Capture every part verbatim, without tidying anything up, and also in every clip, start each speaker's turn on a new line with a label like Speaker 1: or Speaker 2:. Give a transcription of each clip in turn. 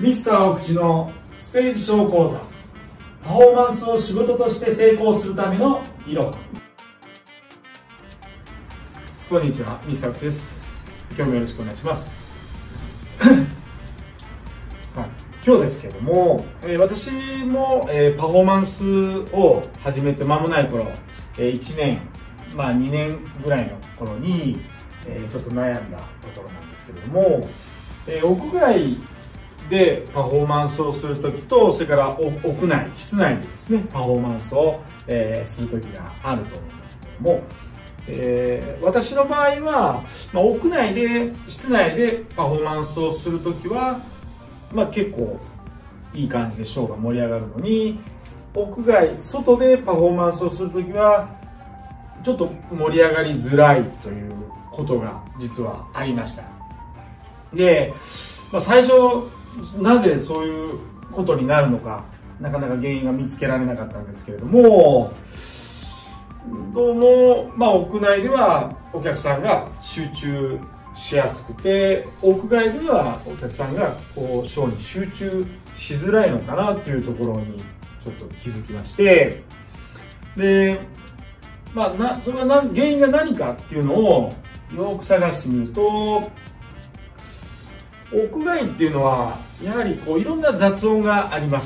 Speaker 1: ミスターお口のステージショー講座、パフォーマンスを仕事として成功するためのいろは。こんにちは、ミスターお口です。今日もよろしくお願いしますさあ、今日ですけども、えー、私も、えー、パフォーマンスを始めて間もない頃、えー、いちねん、まあにねんぐらいの頃に、えー、ちょっと悩んだところなんですけれども、えー、屋外でパフォーマンスをするときと、それから屋内、室内でですね、パフォーマンスを、えー、するときがあると思うんですけども、えー、私の場合は、まあ、屋内で、室内でパフォーマンスをするときは、まあ、結構いい感じでショーが盛り上がるのに、屋外、外でパフォーマンスをするときは、ちょっと盛り上がりづらいということが実はありました。で、まあ、最初、なぜそういうことになるのか、なかなか原因が見つけられなかったんですけれども、どうも、まあ、屋内ではお客さんが集中しやすくて、屋外ではお客さんがこうショーに集中しづらいのかなというところにちょっと気づきまして、で、まあ、なそれがな原因が何かっていうのをよく探してみると、屋外っていうのはやはりこういろんな雑音があります。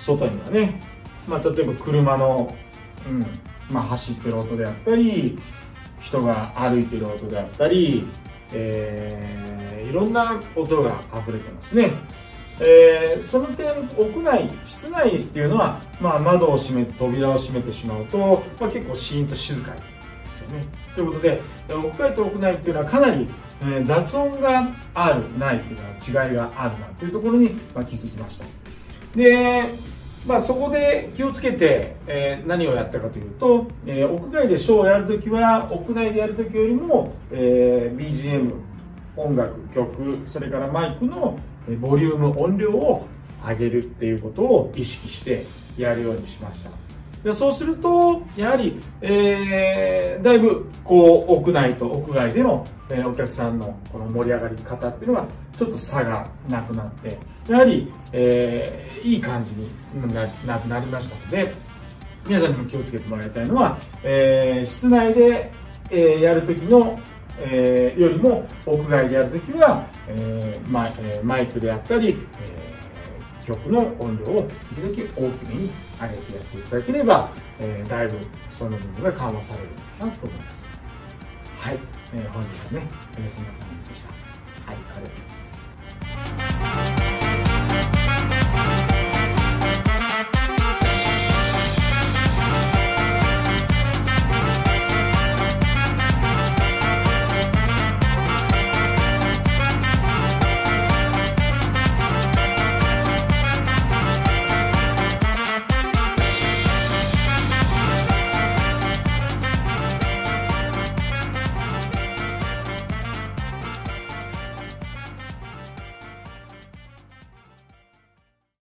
Speaker 1: 外にはね、まあ、例えば車の、うんまあ、走ってる音であったり、人が歩いてる音であったり、えー、いろんな音が溢れてますね。えー、その点、屋内、室内っていうのは、まあ、窓を閉めて扉を閉めてしまうと、まあ、結構シーンと静かにですよね。ということで、屋外と屋内っていうのはかなり、えー、雑音がある、ないっていうのは違いがあるなというところに、まあ、気づきました。で、まあ、そこで気をつけて、えー、何をやったかというと、えー、屋外でショーをやるときは、屋内でやるときよりも、えー、ビージーエム、音楽、曲、それからマイクのボリューム、音量を上げるっていうことを意識してやるようにしました。でそうすると、やはり、えー、だいぶこう屋内と屋外での、えー、お客さんのこの盛り上がり方っていうのがちょっと差がなくなって、やはり、えー、いい感じに な, な, なりましたので、皆さんにも気をつけてもらいたいのは、えー、室内で、えー、やるときの、えー、よりも屋外でやるときは、えーマイえー、マイクであったり、えー曲の音量をできるだけ大きめに上げてやっていただければ、えー、だいぶその部分が緩和されるかなと思います。はい、えー、本日はね、えー、そんな感じでした。